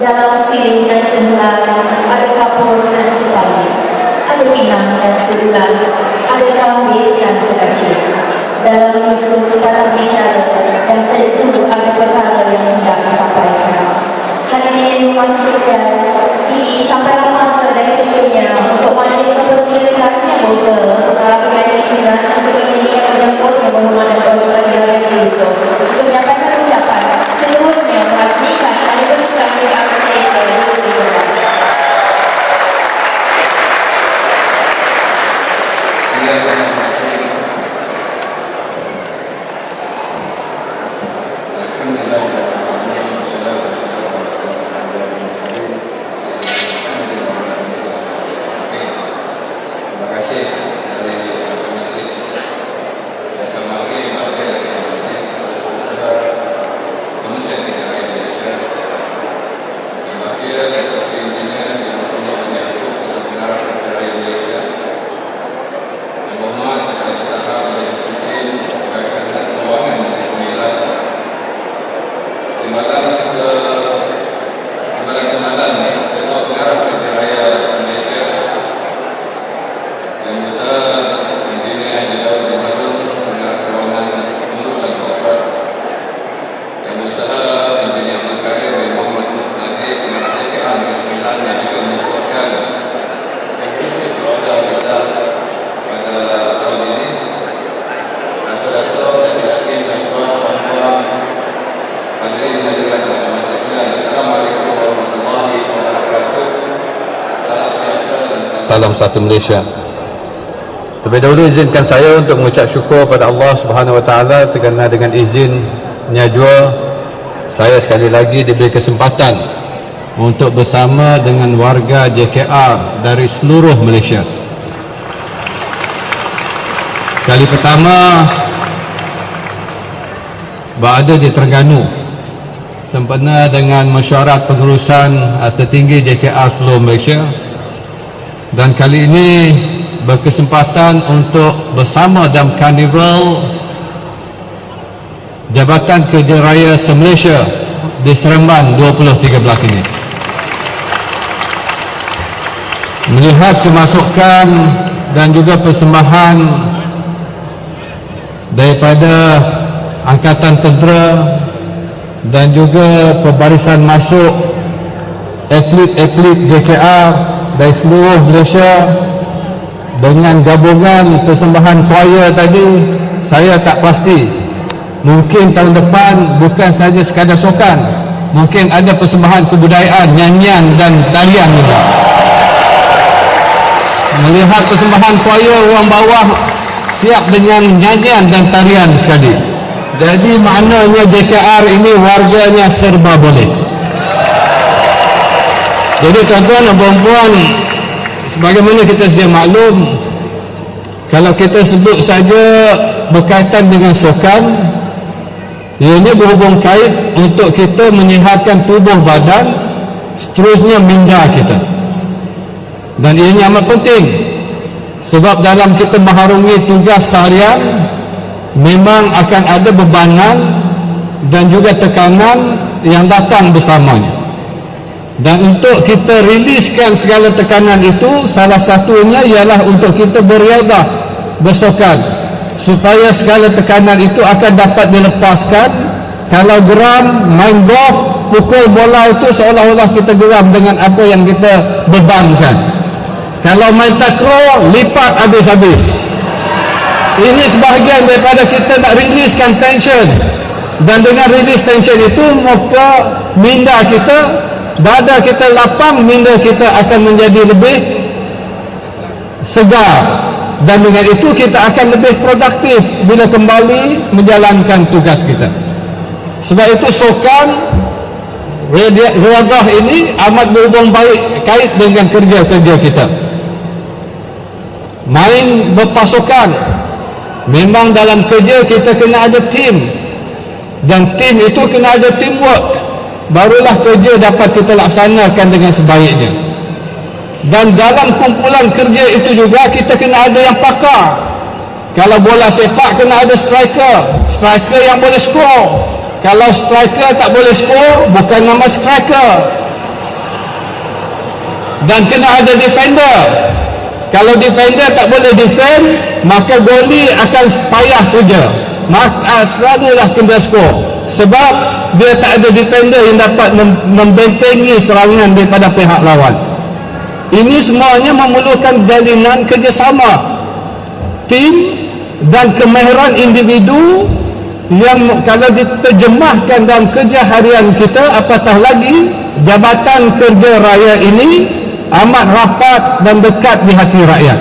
Dalam siling dan sehelai, ada kapur dan sebalik, ada pinang dan sebulas, ada kambing dan sekacil. Dalam isu dalam bicara, dan tentu ada perkara yang hendak disampaikan. Hadirin umat sekalian, ini sampailah masa dan kesunya untuk majlis persilakan yang berusaha mengharapkan izinan untuk ini yang menyambut yang berhormat dan Dr. Yusuf untuk menyampaikan ucapan seterusnya merasmikan Hari Bersukan Negara Malaysia 2013. Salam satu Malaysia. Terlebih dahulu izinkan saya untuk mengucap syukur pada Allah Subhanahu Wa Taala kerana dengan izinnya jua saya sekali lagi diberi kesempatan untuk bersama dengan warga JKR dari seluruh Malaysia. Kali pertama berada di Terengganu sempena dengan mesyuarat pengurusan tertinggi JKR seluruh Malaysia. Dan kali ini berkesempatan untuk bersama dalam karnival Jabatan Kerja Raya se-Malaysia di Seremban 2013 ini. Melihat kemasukan dan juga persembahan daripada Angkatan Tentera dan juga pembarisan masuk atlet-atlet JKR dari seluruh Malaysia dengan gabungan persembahan choir tadi, saya tak pasti mungkin tahun depan bukan saja sekadar sokan, mungkin ada persembahan kebudayaan, nyanyian dan tarian juga. Melihat persembahan choir orang bawah siap dengan nyanyian dan tarian sekali, jadi maknanya JKR ini warganya serba boleh. Jadi tuan-tuan dan puan-puan, sebagaimana kita sedia maklum, kalau kita sebut saja berkaitan dengan sukan, ia ini berhubung kait untuk kita menyihatkan tubuh badan, seterusnya minda kita. Dan ini amat penting, sebab dalam kita mengharungi tugas seharian, memang akan ada bebanan dan juga tekanan yang datang bersamanya. Dan untuk kita riliskan segala tekanan itu, salah satunya ialah untuk kita beriadah, bersukan, supaya segala tekanan itu akan dapat dilepaskan. Kalau geram, main golf, pukul bola itu seolah-olah kita geram dengan apa yang kita bebankan. Kalau main takraw, lipat habis-habis. Ini sebahagian daripada kita nak riliskan tension. Dan dengan rilis tension itu, maka minda kita, dada kita lapang, minda kita akan menjadi lebih segar, dan dengan itu kita akan lebih produktif bila kembali menjalankan tugas kita. Sebab itu sukan riadah ini amat berhubung baik kait dengan kerja-kerja kita. Main berpasukan, memang dalam kerja kita kena ada tim, dan tim itu kena ada teamwork, barulah kerja dapat kita laksanakan dengan sebaiknya. Dan dalam kumpulan kerja itu juga kita kena ada yang pakar. Kalau bola sepak kena ada striker, striker yang boleh skor. Kalau striker tak boleh skor, bukan nama striker. dan kena ada defender. Kalau defender tak boleh defend, maka goli akan payah kerja, maka selalulah kena skor, sebab dia tak ada defender yang dapat membentengi serangan daripada pihak lawan. Ini semuanya memerlukan jalinan kerjasama tim dan kemahiran individu yang kalau diterjemahkan dalam kerja harian kita, apatah lagi Jabatan Kerja Raya ini amat rapat dan dekat di hati rakyat.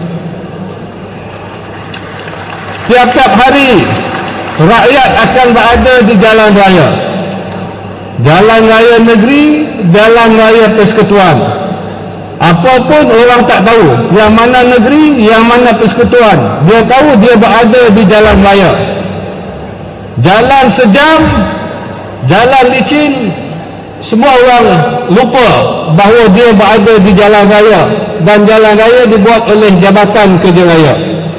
Tiap-tiap hari rakyat akan berada di jalan raya, jalan raya negeri, jalan raya persekutuan. Apapun orang tak tahu yang mana negeri, yang mana persekutuan, dia tahu dia berada di jalan raya. Jalan sejam, jalan licin, semua orang lupa bahawa dia berada di jalan raya, dan jalan raya dibuat oleh Jabatan Kerja Raya.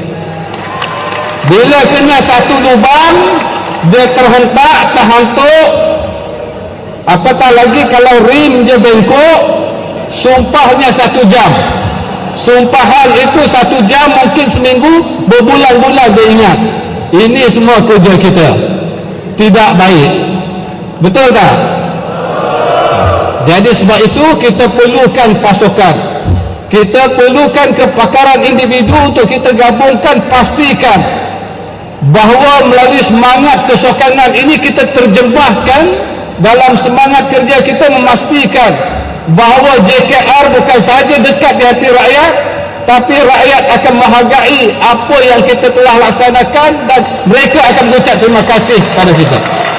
Bila kena satu lubang, dia terhentak, terhantuk. Apatah lagi kalau rim je bengkok, sumpahnya 1 jam. Sumpahan itu 1 jam, mungkin seminggu, berbulan-bulan dia ingat. Ini semua kerja kita tidak baik. Betul tak? Jadi sebab itu kita perlukan pasukan, kita perlukan kepakaran individu untuk kita gabungkan. Pastikan bahawa melalui semangat kesokanan ini kita terjemahkan dalam semangat kerja kita, memastikan bahawa JKR bukan sahaja dekat di hati rakyat, tapi rakyat akan menghargai apa yang kita telah laksanakan, dan mereka akan mengucap terima kasih pada kita.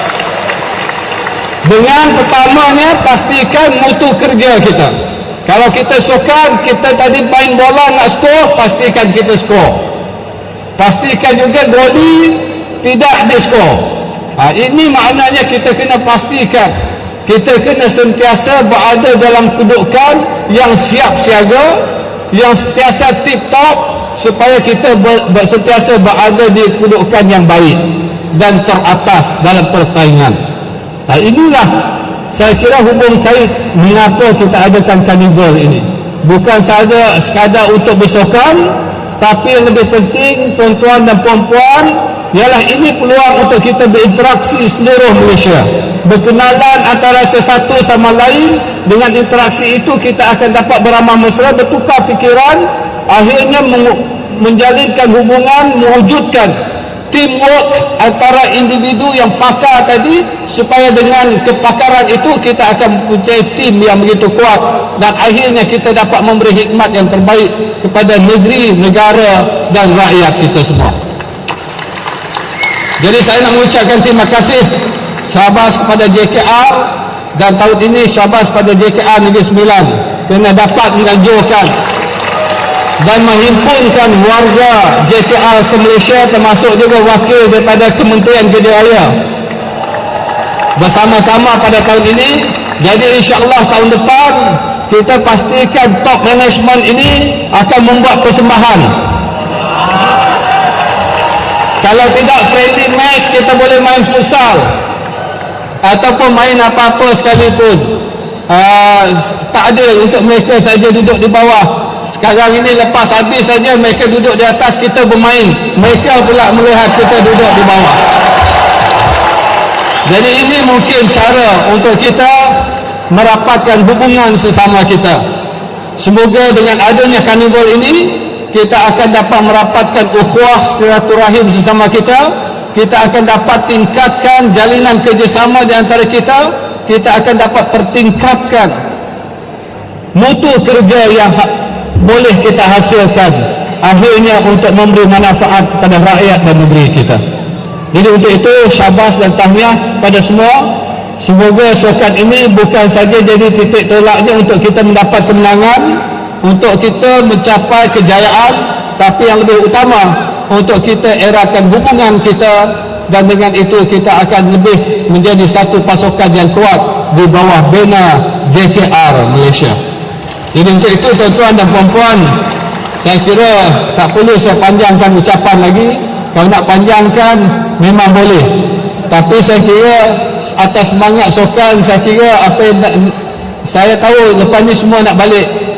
Dengan pertamanya, pastikan mutu kerja kita. Kalau kita sukan, kita tadi main bola nak skor, pastikan kita skor. Pastikan juga goli tidak diskor. Ini maknanya kita kena pastikan kita kena sentiasa berada dalam kedudukan yang siap siaga, yang sentiasa tip-top, supaya kita sentiasa berada di kedudukan yang baik dan teratas dalam persaingan. Inilah saya kira hubung kait mengapa kita adakan karnival ini. Bukan sahaja sekadar untuk bersokan, tapi yang lebih penting, tuan-tuan dan puan-puan, ialah ini peluang untuk kita berinteraksi seluruh Malaysia, berkenalan antara sesatu sama lain. Dengan interaksi itu kita akan dapat beramah mesra, bertukar fikiran, akhirnya menjalinkan hubungan, mewujudkan teamwork antara individu yang pakar tadi, supaya dengan kepakaran itu kita akan mempunyai tim yang begitu kuat, dan akhirnya kita dapat memberi hikmat yang terbaik kepada negeri, negara dan rakyat kita semua. Jadi saya nak mengucapkan terima kasih, syabas kepada JKR, dan tahun ini syabas pada JKR Negeri Sembilan kerana dapat menganjurkan dan menghimpunkan warga JKR se-Malaysia, termasuk juga wakil daripada Kementerian Kerja Raya, bersama-sama pada tahun ini. Jadi insya-Allah tahun depan kita pastikan top management ini akan membuat persembahan. Kalau tidak friendly match, kita boleh main futsal ataupun main apa-apa sekalipun. Tak adil untuk mereka saja duduk di bawah. Sekarang ini lepas habis saja mereka duduk di atas, kita bermain, mereka pula melihat kita duduk di bawah. Jadi ini mungkin cara untuk kita merapatkan hubungan sesama kita. Semoga dengan adanya karnival ini kita akan dapat merapatkan ukhuwah silaturahim sesama kita. Kita akan dapat tingkatkan jalinan kerjasama di antara kita. Kita akan dapat pertingkatkan mutu kerja yang boleh kita hasilkan, akhirnya untuk memberi manfaat kepada rakyat dan negeri kita. Jadi untuk itu syabas dan tahniah pada semua. Semoga sukan ini bukan saja jadi titik tolaknya untuk kita mendapat kemenangan, untuk kita mencapai kejayaan, tapi yang lebih utama untuk kita erakan hubungan kita, dan dengan itu kita akan lebih menjadi satu pasukan yang kuat di bawah bena JKR Malaysia. Jadi untuk itu tuan-tuan dan puan-puan, saya kira tak perlu saya panjangkan ucapan lagi. Kalau nak panjangkan memang boleh, tapi saya kira atas semangat sukan, saya kira apa yang saya tahu lepas ni semua nak balik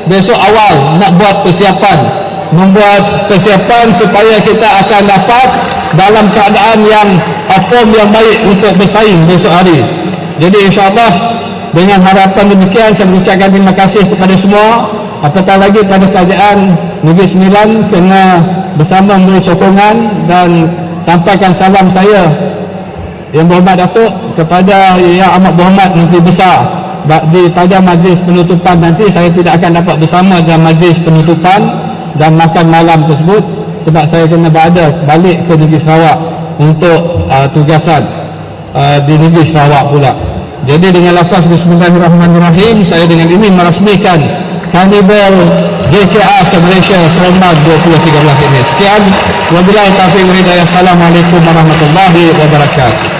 besok awal nak buat persiapan, membuat persiapan supaya kita akan dapat dalam keadaan yang form yang baik untuk bersaing besok hari. Jadi insyaAllah dengan harapan demikian saya mengucapkan terima kasih kepada semua, apatah lagi pada kerajaan Negeri Sembilan kena bersama memberi sokongan, dan sampaikan salam saya yang berhormat Datuk kepada Yang Amat Berhormat Menteri Besar pada majlis penutupan nanti. Saya tidak akan dapat bersama dalam majlis penutupan dan makan malam tersebut sebab saya kena berada balik ke Negeri Sarawak untuk tugasan di Negeri Sarawak pula. Jadi dengan lafaz Bismillahirrahmanirrahim, saya dengan ini merasmikan Karnival JKR Malaysia Seremban 2013 ini. Sekian, wabillahi taufiq wal hidayah. Assalamualaikum warahmatullahi wabarakatuh.